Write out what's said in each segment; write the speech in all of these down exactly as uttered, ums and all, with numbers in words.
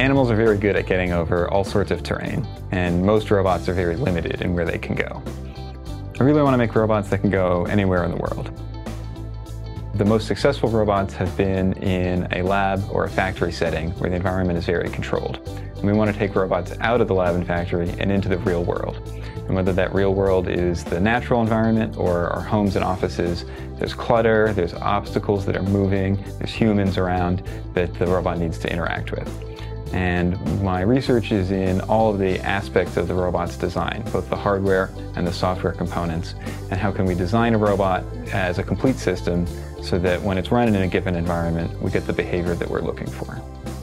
Animals are very good at getting over all sorts of terrain, and most robots are very limited in where they can go. I really want to make robots that can go anywhere in the world. The most successful robots have been in a lab or a factory setting where the environment is very controlled. And we want to take robots out of the lab and factory and into the real world. And whether that real world is the natural environment or our homes and offices, there's clutter, there's obstacles that are moving, there's humans around that the robot needs to interact with. And my research is in all of the aspects of the robot's design, both the hardware and the software components, and how can we design a robot as a complete system so that when it's run in a given environment, we get the behavior that we're looking for.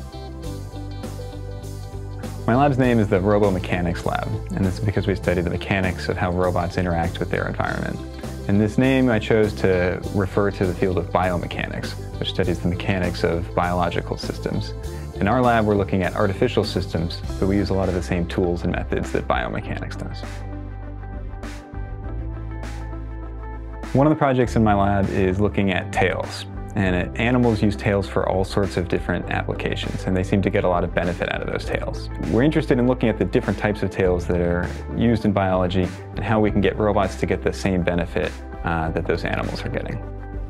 My lab's name is the Robomechanics Lab, and this is because we study the mechanics of how robots interact with their environment. And this name I chose to refer to the field of biomechanics, which studies the mechanics of biological systems. In our lab, we're looking at artificial systems, but we use a lot of the same tools and methods that biomechanics does. One of the projects in my lab is looking at tails. And animals use tails for all sorts of different applications, and they seem to get a lot of benefit out of those tails. We're interested in looking at the different types of tails that are used in biology and how we can get robots to get the same benefit uh, that those animals are getting.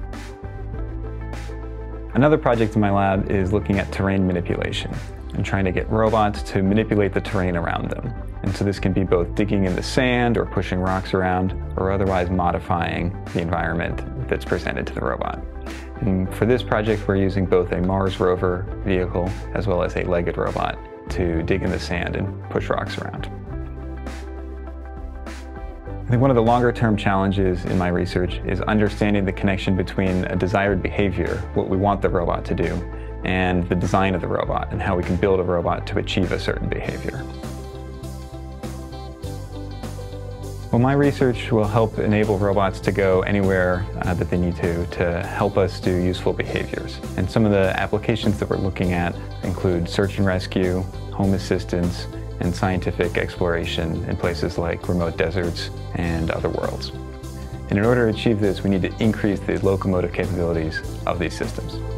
Another project in my lab is looking at terrain manipulation and trying to get robots to manipulate the terrain around them. And so this can be both digging in the sand or pushing rocks around or otherwise modifying the environment that's presented to the robot. And for this project, we're using both a Mars rover vehicle as well as a legged robot to dig in the sand and push rocks around. I think one of the longer term challenges in my research is understanding the connection between a desired behavior, what we want the robot to do, and the design of the robot and how we can build a robot to achieve a certain behavior. Well, my research will help enable robots to go anywhere uh, that they need to, to help us do useful behaviors. And some of the applications that we're looking at include search and rescue, home assistance, and scientific exploration in places like remote deserts and other worlds. And in order to achieve this, we need to increase the locomotive capabilities of these systems.